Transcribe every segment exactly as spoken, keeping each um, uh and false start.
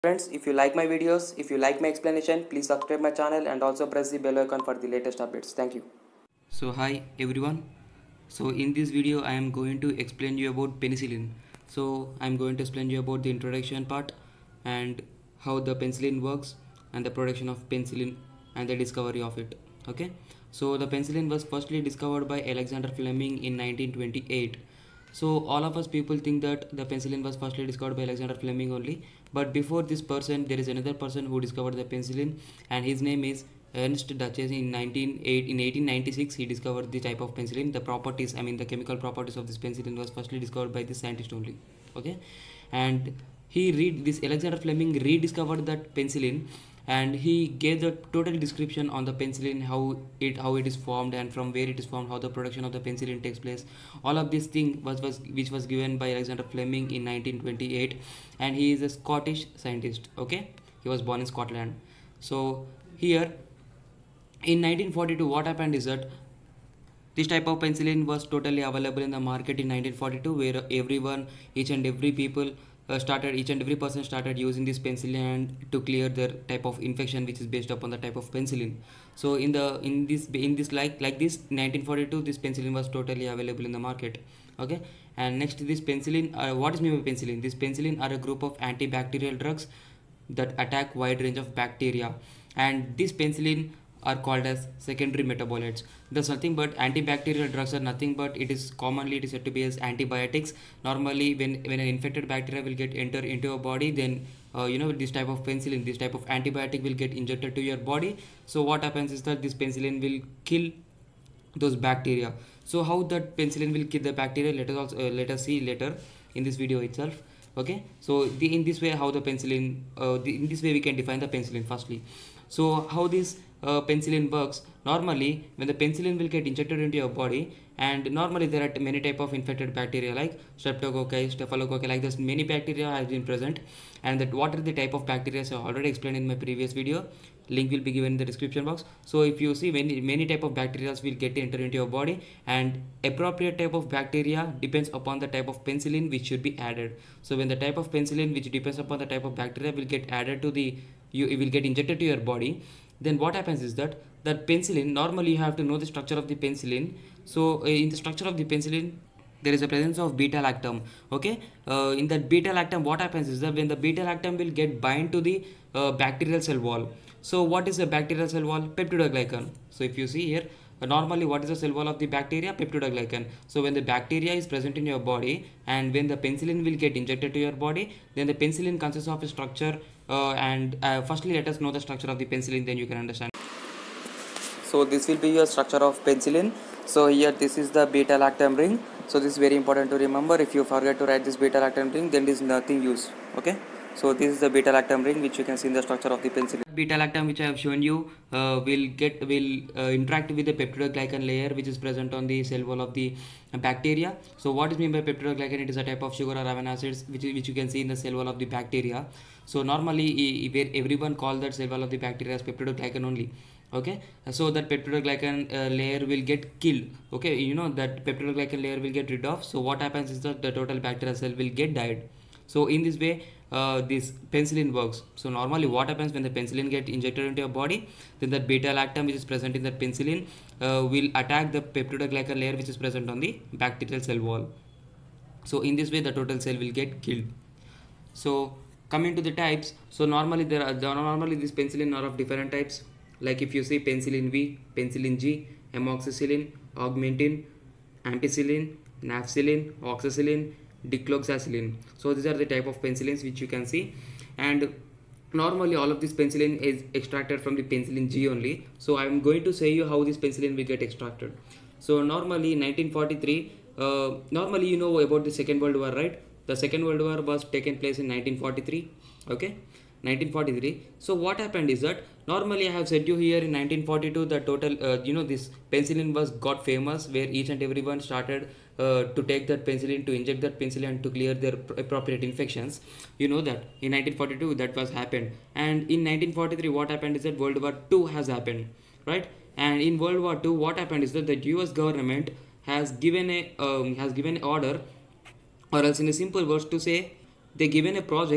Friends, if you like my videos, if you like my explanation, please subscribe my channel and also press the bell icon for the latest updates. Thank you. So hi everyone. So in this video I am going to explain you about penicillin. So I am going to explain you about the introduction part and how the penicillin works and the production of penicillin and the discovery of it. Okay. So the penicillin was firstly discovered by Alexander Fleming in nineteen twenty-eight. So all of us people think that the penicillin was firstly discovered by Alexander Fleming only, but before this person there is another person who discovered the penicillin, and his name is Ernst Duchess. In nineteen eight in eighteen ninety-six he discovered the type of penicillin. The properties, I mean the chemical properties of this penicillin was firstly discovered by this scientist only. Okay, and he read this Alexander Fleming rediscovered that penicillin, and he gave the total description on the penicillin, how it how it is formed and from where it is formed, how the production of the penicillin takes place. All of this thing was, was which was given by Alexander Fleming in nineteen twenty-eight, and he is a Scottish scientist. Okay, he was born in Scotland. So here in nineteen forty-two what happened is that this type of penicillin was totally available in the market in nineteen forty-two, where everyone, each and every people uh, started, each and every person started using this penicillin to clear their type of infection, which is based upon the type of penicillin. So in the in this in this like like this nineteen forty-two, this penicillin was totally available in the market. Okay, and next to this penicillin, uh, what is meant by penicillin? This penicillin are a group of antibacterial drugs that attack wide range of bacteria, and this penicillin are called as secondary metabolites. There's nothing but antibacterial drugs are nothing but it is commonly it is said to be as antibiotics. Normally when when an infected bacteria will get enter into your body, then uh, you know this type of penicillin, this type of antibiotic will get injected to your body. So what happens is that this penicillin will kill those bacteria. So how that penicillin will kill the bacteria, let us also uh, let us see later in this video itself. Okay, so the, in this way how the penicillin uh, the, in this way we can define the penicillin firstly. So how this uh, penicillin works: normally when the penicillin will get injected into your body, and normally there are many type of infected bacteria like streptococci, staphylococci, like this many bacteria has been present, and that what are the type of bacteria so I already explained in my previous video. Link will be given in the description box. So if you see many many type of bacteria will get enter into your body, and appropriate type of bacteria depends upon the type of penicillin which should be added. So when the type of penicillin which depends upon the type of bacteria will get added to the you it will get injected to your body, then what happens is that that penicillin, normally you have to know the structure of the penicillin. So uh, in the structure of the penicillin there is a presence of beta lactam. Okay, uh, in that beta lactam what happens is that when the beta lactam will get bind to the uh, bacterial cell wall. So what is the bacterial cell wall? Peptidoglycan. So if you see here, uh, normally what is the cell wall of the bacteria? Peptidoglycan. So when the bacteria is present in your body and when the penicillin will get injected to your body, then the penicillin consists of a structure uh, and uh, firstly let us know the structure of the penicillin, then you can understand. So this will be your structure of penicillin. So here this is the beta lactam ring. So this is very important to remember. If you forget to write this beta lactam ring, then it is nothing use. Okay. So this is the beta lactam ring which you can see in the structure of the penicillin. Beta lactam which I have shown you uh, will get will uh, interact with the peptidoglycan layer which is present on the cell wall of the uh, bacteria. So what is meant by peptidoglycan? It is a type of sugar or amino acids which which you can see in the cell wall of the bacteria. So normally where everyone call that cell wall of the bacteria as peptidoglycan only. Okay, so that peptidoglycan uh, layer will get killed. Okay, you know that peptidoglycan layer will get rid of. So what happens is that the total bacterial cell will get died. So in this way uh, this penicillin works. So normally what happens when the penicillin get injected into your body, then that beta lactam which is present in that penicillin uh, will attack the peptidoglycan layer which is present on the bacterial cell wall. So in this way the total cell will get killed. So coming to the types, so normally there are normally this penicillin are of different types. Like if you see penicillin V, penicillin G, amoxicillin, augmentin, ampicillin, nafcillin, oxacillin, dicloxacillin. So these are the type of penicillins which you can see, and normally all of this penicillin is extracted from the penicillin G only. So I am going to say you how this penicillin will get extracted. So normally in nineteen forty-three, uh, normally you know about the Second World War, right? The Second World War was taken place in nineteen forty-three. Okay, nineteen forty-three. So what happened is that normally I have said you here in nineteen forty-two the total uh, you know this penicillin was got famous, where each and everyone started uh, to take that penicillin, to inject that penicillin to clear their appropriate infections. You know that in nineteen forty-two that was happened, and in nineteen forty-three what happened is that World War Two has happened, right? And in World War Two what happened is that the U S government has given a um, has given an order, or else in a simple words to say, they given a project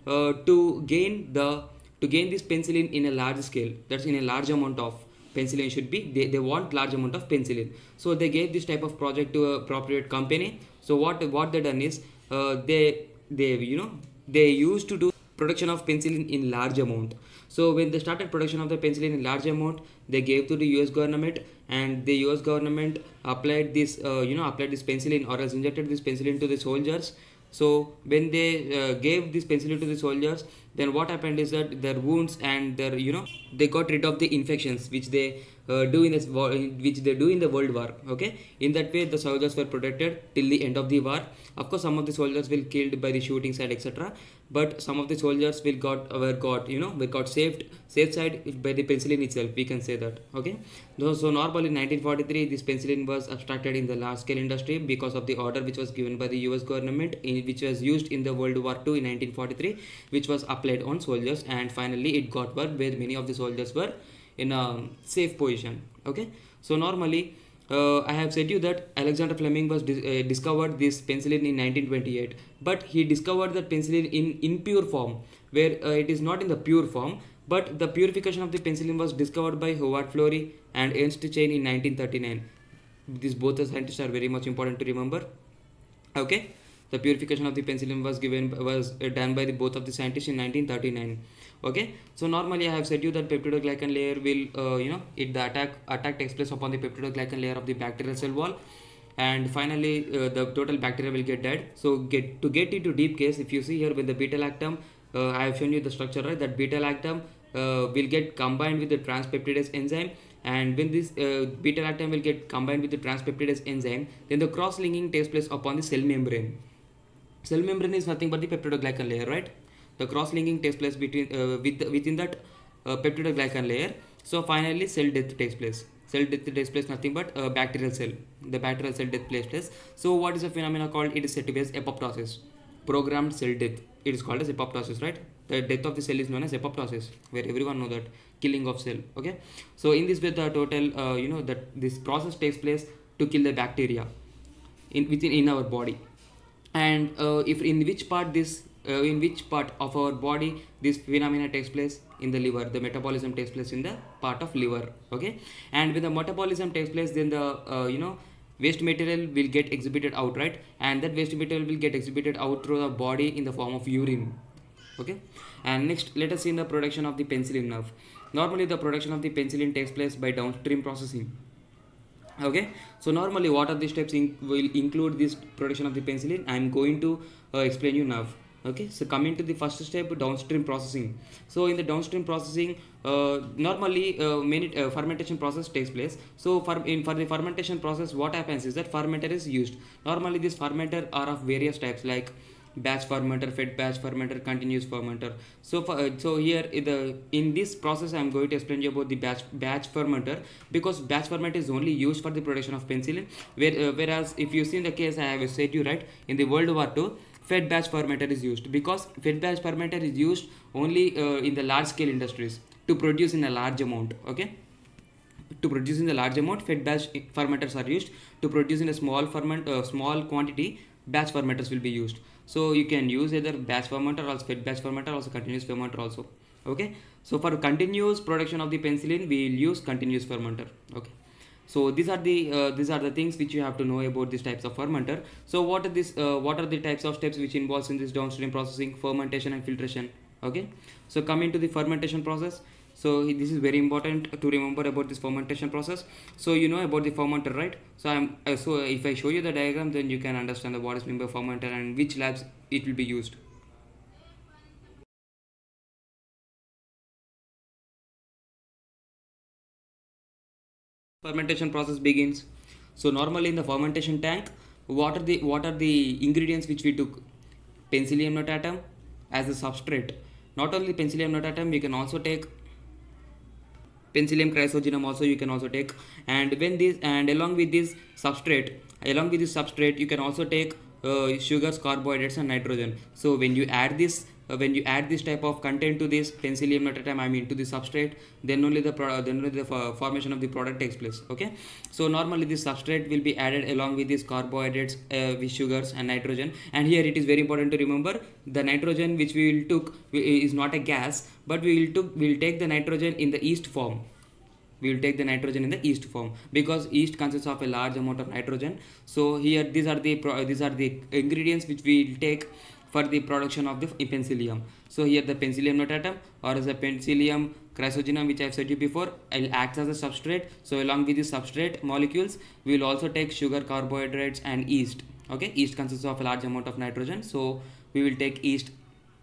uh, to gain the to gain this penicillin in a large scale, that's in a large amount of penicillin should be, they, they want large amount of penicillin. So they gave this type of project to a appropriate company. So what what they done is, uh, they they you know they used to do production of penicillin in large amount. So when they started production of the penicillin in large amount, they gave to the U S government, and the U S government applied this uh, you know applied this penicillin, or else injected this penicillin to the soldiers. So when they uh, gave this penicillin to the soldiers, then what happened is that their wounds and their you know they got rid of the infections which they uh, do in this war, which they do in the World War. Okay, in that way the soldiers were protected till the end of the war. Of course, some of the soldiers will killed by the shooting side, et cetera. But some of the soldiers will got were got you know were got saved safe side by the penicillin itself. We can say that. Okay, so, so normally in nineteen forty-three, this penicillin was abstracted in the large scale industry because of the order which was given by the U S government, in, which was used in the World War Two in nineteen forty-three, which was applied on soldiers, and finally it got worked where many of the soldiers were in a safe position. Okay, so normally uh, I have said you that Alexander Fleming was dis uh, discovered this penicillin in nineteen twenty-eight, but he discovered that penicillin in impure form, where uh, it is not in the pure form. But the purification of the penicillin was discovered by Howard Florey and Ernst Chain in nineteen thirty-nine. These both the scientists are very much important to remember. Okay, the purification of the penicillin was given was uh, done by the both of the scientists in nineteen thirty-nine. Okay, so normally I have said you that peptidoglycan layer will uh, you know it the attack attack takes place upon the peptidoglycan layer of the bacterial cell wall, and finally uh, the total bacteria will get dead. So get to get into deep case, if you see here with the beta lactam, uh, I have shown you the structure, right? That beta lactam uh, will get combined with the transpeptidase enzyme, and when this uh, beta lactam will get combined with the transpeptidase enzyme, then the cross linking takes place upon the cell membrane. Cell membrane is nothing but the peptidoglycan layer, right? The cross linking takes place between uh, with the, within that uh, peptidoglycan layer. So finally cell death takes place. Cell death takes place nothing but uh, bacterial cell. The bacterial cell death takes place. So what is the phenomena called? It is said to be as apoptosis. Programmed cell death. It is called as apoptosis, right? The death of the cell is known as apoptosis, where everyone know that killing of cell. Okay. So in this way, the total uh, you know that this process takes place to kill the bacteria in within in our body. And uh, if in which part this uh, in which part of our body this phenomena takes place? In the liver. The metabolism takes place in the part of liver. Okay, and when the metabolism takes place, then the uh, you know waste material will get exhibited out, right? And that waste material will get exhibited out through the body in the form of urine. Okay, and next let us see in the production of the penicillin nerve. Normally the production of the penicillin takes place by downstream processing. Okay, so normally what are the steps in, will include this production of the penicillin? I am going to uh, explain you now. Okay, so coming to the first step, downstream processing. So in the downstream processing, uh, normally uh, many uh, fermentation process takes place. So for in for the fermentation process, what happens is that fermenter is used. Normally this fermenter are of various types, like batch fermenter, fed batch fermenter, continuous fermenter. So for, uh, so here in the in this process I am going to explain you about the batch batch fermenter, because batch fermenter is only used for the production of penicillin, where, uh, whereas if you see in the case I have said you, right, in the World War Two, fed batch fermenter is used, because fed batch fermenter is used only uh, in the large scale industries to produce in a large amount. Okay, to produce in a large amount, fed batch fermenters are used. To produce in a small ferment uh, small quantity, batch fermenters will be used. So you can use either batch fermenter or fed batch fermenter, also continuous fermenter also. Okay, so for continuous production of the penicillin, we will use continuous fermenter. Okay, so these are the uh, these are the things which you have to know about these types of fermenter. So what are this uh, what are the types of steps which involves in this downstream processing? Fermentation and filtration. Okay, so coming to the fermentation process, so this is very important to remember about this fermentation process. So you know about the fermenter, right? So I'm uh, so if I show you the diagram, then you can understand the what is meant by fermenter and which labs it will be used. Fermentation process begins. So normally in the fermentation tank, what are the what are the ingredients which we took? Penicillium notatum as a substrate. Not only Penicillium notatum, you can also take Penicillium chrysogenum also you can also take, and when this and along with this substrate along with this substrate you can also take uh, sugars, carbohydrates and nitrogen. So when you add this uh, when you add this type of content to this Penicillium notatum, I mean to the substrate, then only the pro then only the formation of the product takes place. Okay, so normally this substrate will be added along with these carbohydrates, uh, with sugars and nitrogen. And here it is very important to remember, the nitrogen which we will took is not a gas, but we will took we will take the nitrogen in the yeast form. We will take the nitrogen in the yeast form, because yeast consists of a large amount of nitrogen. So here these are the pro these are the ingredients which we will take for the production of the penicillium. So here the Penicillium notatum, or as a Penicillium chrysogenum, which I have said you before, will act as a substrate. So along with the substrate molecules, we will also take sugar, carbohydrates and yeast. Okay, yeast consists of a large amount of nitrogen, so we will take yeast,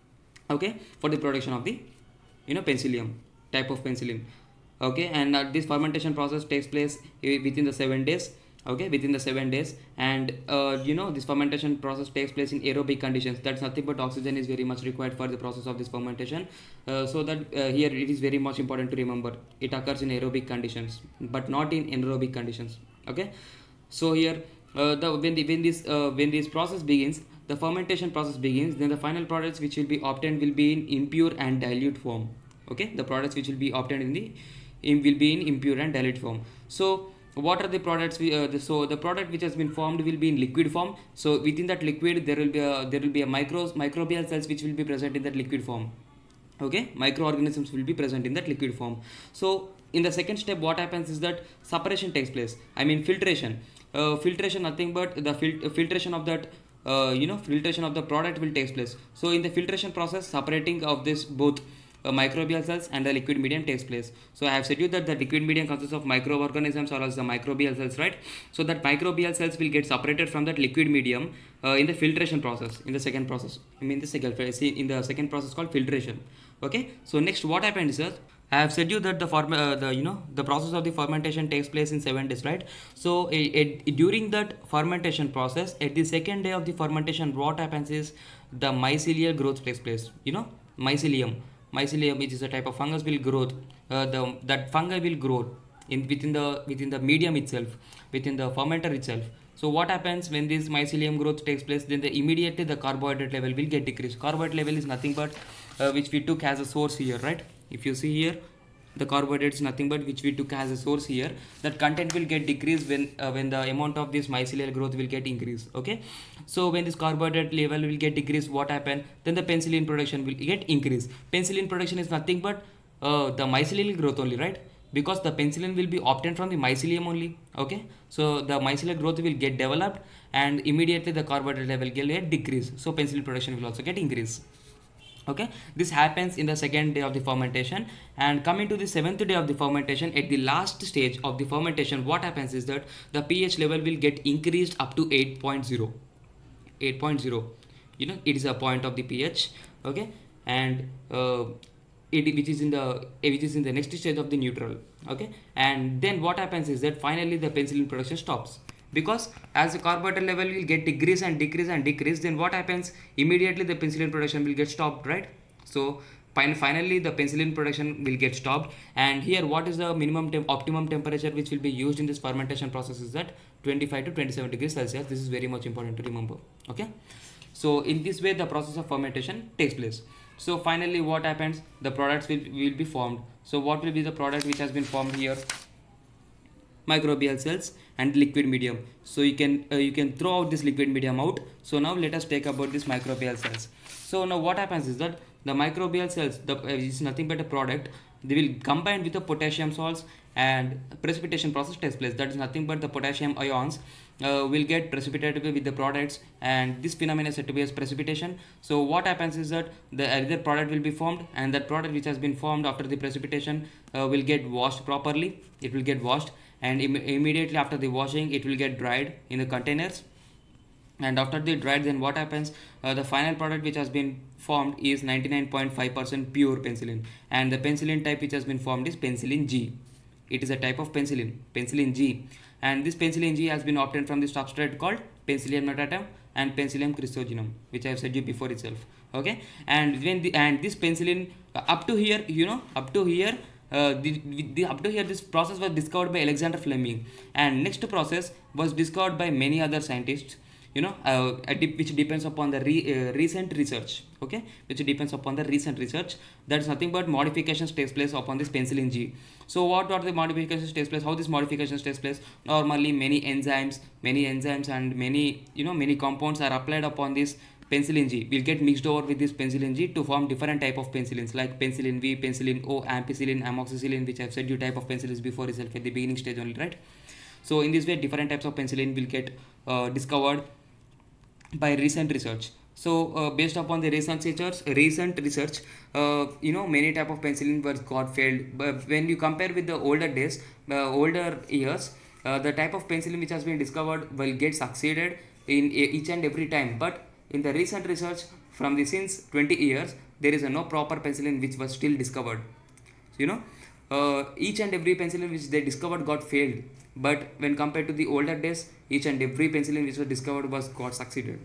okay, for the production of the, you know, penicillium, type of penicillin. Okay, and uh, this fermentation process takes place within the seven days. Okay, within the seven days, and uh, you know, this fermentation process takes place in aerobic conditions. That's nothing but oxygen is very much required for the process of this fermentation. Uh, so that uh, here it is very much important to remember, it occurs in aerobic conditions, but not in anaerobic conditions. Okay, so here uh, the when the when this uh, when this process begins, the fermentation process begins, then the final products which will be obtained will be in impure and dilute form. Okay, the products which will be obtained in the in, will be in impure and dilute form. So what are the products we, uh, the, so the product which has been formed will be in liquid form. So within that liquid there will be a there will be a micros microbial cells which will be present in that liquid form. Okay, microorganisms will be present in that liquid form. So in the second step, what happens is that separation takes place, I mean filtration. Uh, filtration nothing but the fil filtration of that uh, you know filtration of the product will take place. So in the filtration process, separating of this both Uh, microbial cells and the liquid medium takes place. So I have said you that the liquid medium consists of microorganisms or as the microbial cells, right? So that microbial cells will get separated from that liquid medium uh, in the filtration process, in the second process. I mean the second in the second process called filtration. Okay, so next what happens is that I have said you that the form uh, the you know the process of the fermentation takes place in seven days, right? So it, it, during that fermentation process, at the second day of the fermentation, what happens is the mycelial growth takes place. You know, mycelium. Mycelium, which is a type of fungus, will grow. Uh, the that fungi will grow in within the within the medium itself, within the fermenter itself. So what happens when this mycelium growth takes place? Then the immediately the carbohydrate level will get decreased. Carbohydrate level is nothing but uh, which we took as a source here, right? If you see here, the carbohydrate is nothing but which we took as a source here. That content will get decreased when uh, when the amount of this mycelial growth will get increased. Okay, so when this carbohydrate level will get decreased, what happen? Then the penicillin production will get increased. Penicillin production is nothing but uh, the mycelial growth only, right? Because the penicillin will be obtained from the mycelium only. Okay, so the mycelial growth will get developed, and immediately the carbohydrate level will get decreased. So penicillin production will also get increased. Okay, this happens in the second day of the fermentation. And coming to the seventh day of the fermentation, at the last stage of the fermentation, what happens is that the pH level will get increased up to eight point zero. eight point zero, you know, it is a point of the pH. Okay, and uh, it which is in the which is in the next stage of the neutral. Okay, and then what happens is that finally the penicillin production stops, because as the carbohydrate level will get decrease and decrease and decrease, then what happens? Immediately the penicillin production will get stopped, right? So finally the penicillin production will get stopped. And here what is the minimum temp optimum temperature which will be used in this fermentation process is that twenty-five to twenty-seven degrees Celsius. This is very much important to remember. Okay, so in this way the process of fermentation takes place. So finally what happens? The products will, will be formed. So what will be the product which has been formed here? Microbial cells and liquid medium. So you can uh, you can throw out this liquid medium out. So now let us take about this microbial cells. So now what happens is that the microbial cells, the uh, is nothing but a product. They will combine with the potassium salts, and precipitation process takes place. That is nothing but the potassium ions uh, will get precipitated with the products, and this phenomenon is said to be as precipitation. So what happens is that the other product will be formed, and that product which has been formed after the precipitation uh, will get washed properly. It will get washed, and im immediately after the washing it will get dried in the containers. And after the dried, then what happens? Uh, the final product which has been formed is ninety-nine point five percent pure penicillin, and the penicillin type which has been formed is penicillin G. It is a type of penicillin, penicillin G, and this penicillin G has been obtained from the substrate called Penicillium notatum and Penicillium chrysogenum, which I have said you before itself. Okay, and when the and this penicillin uh, up to here, you know, up to here. Uh, the, the, up to here this process was discovered by Alexander Fleming, and next process was discovered by many other scientists. you know uh, which depends upon the re, uh, recent research, okay, which depends upon the recent research. That's nothing but modifications takes place upon this penicillin G. So what are the modifications takes place, how these modifications takes place? Normally many enzymes many enzymes and many you know many compounds are applied upon this penicillin G, will get mixed over with this penicillin G to form different type of penicillins like penicillin V, penicillin O, ampicillin, amoxicillin, which I've said you type of penicillins before itself at the beginning stage only, right? So in this way different types of penicillin will get uh, discovered by recent research. So uh, based upon the recent research recent research uh, you know many type of penicillin was got failed, but when you compare with the older days, uh, older years, uh, the type of penicillin which has been discovered will get succeeded in each and every time. But in the recent research from the since twenty years, there is a no proper penicillin which was still discovered. So, you know uh, each and every penicillin which they discovered got failed, but when compared to the older days, each and every penicillin which was discovered was got succeeded.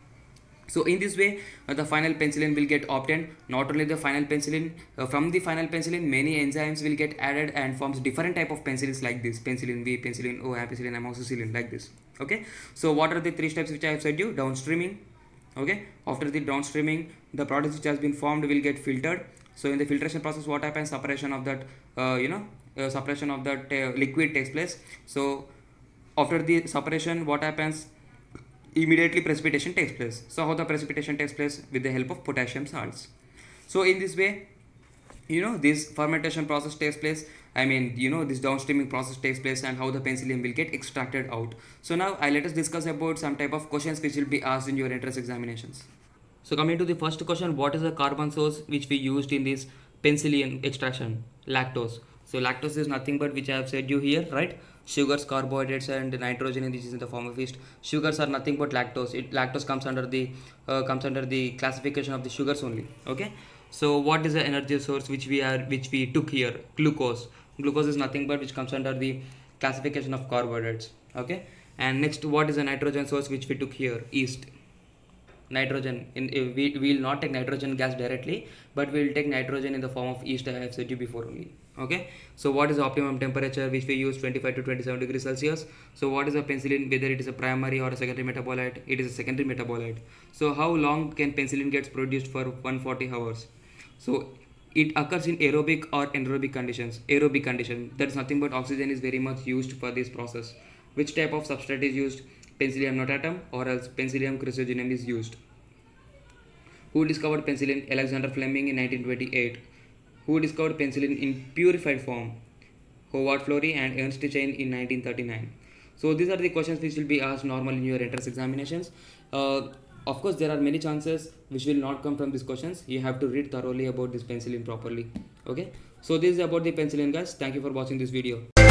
So in this way uh, the final penicillin will get obtained. Not only the final penicillin, uh, from the final penicillin many enzymes will get added and forms different type of penicillins like this: penicillin V, penicillin O, ampicillin, amoxicillin, like this. Okay, so what are the three steps which I have said you? Downstreaming. Okay, after the downstreaming, the product which has been formed will get filtered. So in the filtration process, what happens? Separation of that uh, you know uh, separation of that uh, liquid takes place. So after the separation, what happens? Immediately precipitation takes place. So how the precipitation takes place? With the help of potassium salts. So in this way, you know this fermentation process takes place. I mean, you know this downstreaming process takes place, and how the penicillin will get extracted out. So now I let us discuss about some type of questions which will be asked in your entrance examinations. So coming to the first question, what is the carbon source which we used in this penicillin extraction? Lactose. So lactose is nothing but, which I have said you here, right? Sugars, carbohydrates, and nitrogen, and this is in the form of yeast. Sugars are nothing but lactose. It lactose comes under the uh, comes under the classification of the sugars only. Okay. So what is the energy source which we are which we took here? Glucose. Glucose is nothing but which comes under the classification of carbohydrates. Okay. And next, what is the nitrogen source which we took here? Yeast. Nitrogen in uh, we will not take nitrogen gas directly, but we will take nitrogen in the form of yeast. I have said you before only. Okay, so what is the optimum temperature which we use? twenty-five to twenty-seven degrees Celsius. So what is a penicillin, whether it is a primary or a secondary metabolite? It is a secondary metabolite. So how long can penicillin gets produced? For one hundred forty hours. So it occurs in aerobic or anaerobic conditions. Aerobic condition, that is nothing but oxygen is very much used for this process. Which type of substrate is used? Penicillium notatum or else Penicillium chrysogenum is used. Who discovered penicillin? Alexander Fleming in nineteen twenty-eight. Who discovered penicillin in purified form? Howard Florey and Ernst Chain in nineteen thirty-nine. So these are the questions which will be asked normally in your entrance examinations. Uh, of course, there are many chances which will not come from these questions. You have to read thoroughly about this penicillin properly. Okay. So this is about the penicillin, guys. Thank you for watching this video.